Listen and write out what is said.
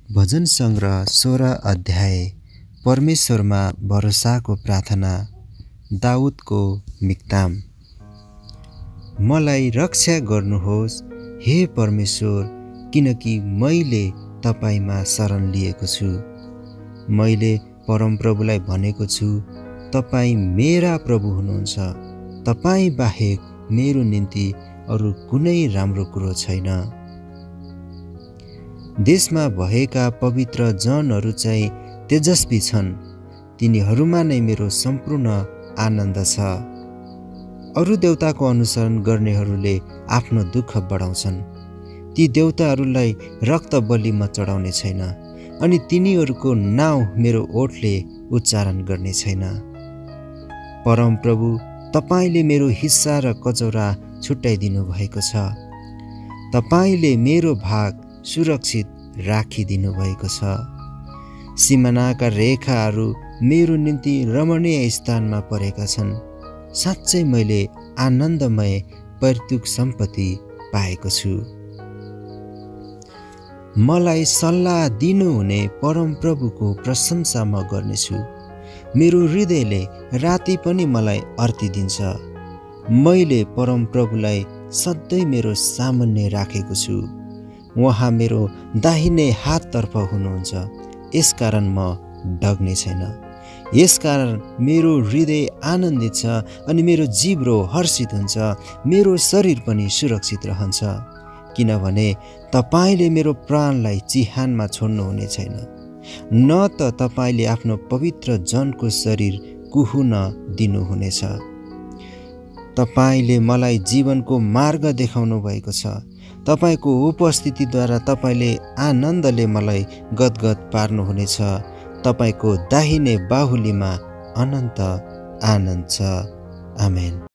भजन सङ्ग्रह 16 अध्याय। परमेश्वरमा भरोसाको प्रार्थना। दाउदको मिक्ताम। मलाई रक्षा गर्नुहोस् हे परमेश्वर, किनकि मैले तपाईमा शरण लिएको छु। मैले परमप्रभुलाई भनेको छु, तपाईँ मेरा प्रभु हुनुहुन्छ। तपाईँ बाहेक मेरो निम्ति अरू कुनै राम्रो कुरो छैन। देशमा भएका पवित्र जनहरू चाहिँ तेजस्वी छन्, तिनीहरूमा नै मेरो सम्पूर्ण आनन्द छ। अरू देवताको अनुसरण गर्नेहरूले आफ्नो दुःख बढाउँछन्। ती देवताहरूलाई रक्त बलि म चढाउने छैन, अनि तिनीहरूको नाउँ मेरो ओठले उच्चारण गर्ने छैन। परमप्रभु, तपाईले मेरो हिस्सा र कचौरा छुट्याइदिनु भएको छ। तपाईले मेरो भाग सुरक्षित राखिदिनु भएको छ। सिमानाका रेखाहरू मेरो निम्ति रमणीय स्थानमा परेका छन्। साँच्चै मैले आनन्दमय पैतृक सम्पत्ति पाएको छु। मलाई सल्लाह दिनुहुने परमप्रभुको प्रशंसा म गर्नेछु। मेरो हृदयले राति पनि मलाई अर्तिदिन्छ। मैले परमप्रभुलाई सधैँ मेरो सामुन्ने राखेको छु। उहाँ मेरो दाहिने हाततर्फ हुनुहुन्छ, यसकारण म डग्ने छैन। यसकारण मेरो हृदय आनन्दित छ अनि मेरो जिब्रो हर्षित हुन्छ। मेरो शरीर पनि सुरक्षित रहन्छ, किनभने तपाईले मेरो प्राणलाई चिहानमा छोड्नुहुने छैन, न त तपाईले आफ्नो पवित्र जनको शरीर कुहुन दिनुहुनेछ। तपाईले मलाई जीवनको मार्ग देखाउनु भएको छ। तपाईको उपस्थितिद्वारा तपाईले आनन्दले मलाई गदगद पार्नुहुनेछ। तपाईको दाहिने बाहुलीमा अनन्त आनन्द छ। आमेन।